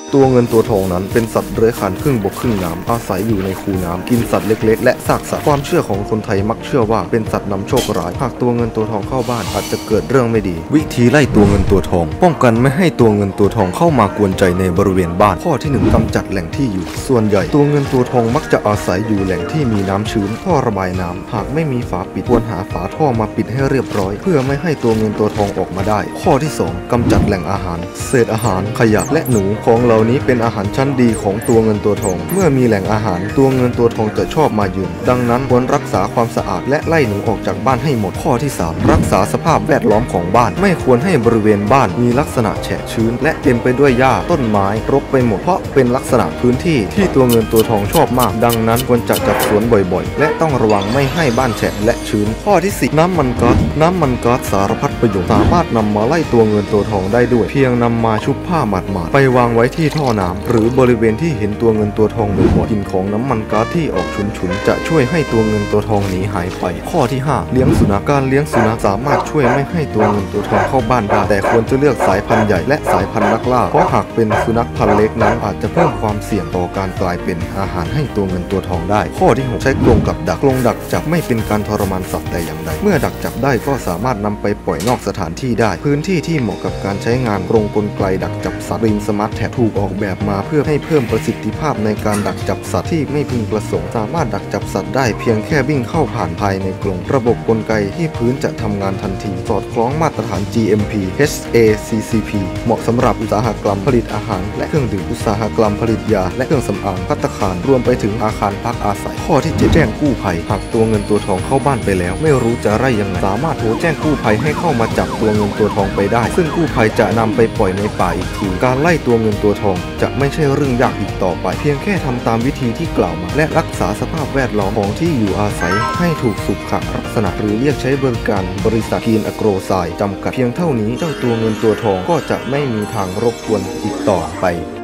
ตัวเงินตัวทองนั้นเป็นสัตว์เลื้อยคลานครึ่งบกครึ่งน้ำอาศัยอยู่ในคูน้ำกินสัตว์เล็กๆและซากสัตว์ความเชื่อของคนไทยมักเชื่อว่าเป็นสัตว์นำโชคร้ายหากตัวเงินตัวทองเข้าบ้านอาจจะเกิดเรื่องไม่ดีวิธีไล่ตัวเงินตัวทองป้องกันไม่ให้ตัวเงินตัวทองเข้ามากวนใจในบริเวณบ้านข้อที่1กำจัดแหล่งที่อยู่ส่วนใหญ่ตัวเงินตัวทองมักจะอาศัยอยู่แหล่งที่มีน้ำชื้นท่อระบายน้ำหากไม่มีฝาปิดควรหาฝาท่อมาปิดให้เรียบร้อยเพื่อไม่ให้ตัวเงินตัวทองออกมาได้ข้อที่2กำจัดแหล่งอาหารเศษอาหารขยะและหนูของเหล่านี้เป็นอาหารชั้นดีของตัวเงินตัวทองเมื่อมีแหล่งอาหารตัวเงินตัวทองจะชอบมายืนดังนั้นควรรักษาความสะอาดและไล่หนูออกจากบ้านให้หมดข้อที่3รักษาสภาพแวดล้อมของบ้านไม่ควรให้บริเวณบ้านมีลักษณะแฉะชื้นและเต็มไปด้วยหญ้าต้นไม้รกไปหมดเพราะเป็นลักษณะพื้นที่ที่ตัวเงินตัวทองชอบมากดังนั้นควรจัดสวนบ่อยๆและต้องระวังไม่ให้บ้านแฉะและชื้นข้อที่4น้ำมันก๊าซสารพัดประโยชน์สามารถนำมาไล่ตัวเงินตัวทองได้ด้วยเพียงนำมาชุบผ้าหมาดๆไปวางไว้ที่ท่อน้ำหรือบริเวณที่เห็นตัวเงินตัวทองบ่อยๆกลิ่นของน้ำมันก๊าซที่ออกฉุนๆจะช่วยให้ตัวเงินตัวทองหนีหายไปข้อที่5เลี้ยงสุนัขการเลี้ยงสุนัขสามารถช่วยไม่ให้ตัวเงินตัวทองเข้าบ้านได้แต่ควรจะเลือกสายพันธุ์ใหญ่และสายพันธุ์นักล่าเพราะหากเป็นสุนัขพันธุ์เล็กนั้นอาจจะเพิ่มความเสี่ยงต่อการกลายเป็นอาหารให้ตัวเงินตัวทองได้ข้อที่6ใช้กรงกับดักกรงดักจับไม่เป็นการทรมานสัตว์แต่อย่างใดเมื่อดักจับได้ก็สามารถนำไปปล่อยนอกสถานที่ได้พื้นที่ที่เหมาะกับการใช้งานกรงกลไกดักจับสัตว์ริงสมาร์ทแท็บถูกออกแบบมาเพื่อให้เพิ่มประสิทธิภาพในการดักจับสัตว์ที่ไม่พึงประสงค์สามารถดักจับสัตว์ได้เพียงแค่วิ่งเข้าผ่านภายในกรงระบบกลไกที่พื้นจะทำงานทันทีสอดคล้องมาตรฐาน GMP HACCP เหมาะสำหรับอุตสาหกรรมผลิตอาหารและเครื่องดื่มอุตสาหกรรมผลิตยาและเครื่องสำอางภัตตาคารรวมไปถึงอาคารพักอาศัยข้อที่7แจ้งกู้ภัยหากตัวเงินตัวทองเข้าบ้านไปแล้วไม่รู้จะไล่ยังไงสามารถโทรแจ้งกู้ภัยให้เข้ามาจับตัวเงินตัวทองไปได้ซึ่งกู้ภัยจะนำไปปล่อยในป่าอีกทีการไล่ตัวเงินตัวทองจะไม่ใช่เรื่องยากอีกต่อไปเพียงแค่ทำตามวิธีที่กล่าวมาและรักษาสภาพแวดล้อมของที่อยู่อาศัยให้ถูกสุขลักษณะหรือเรียกใช้บริการบริษัทกีนอโกรไซด์จำกัดเพียงเท่านี้เจ้าตัวเงินตัวทองก็จะไม่มีทางรบกวนอีกต่อไป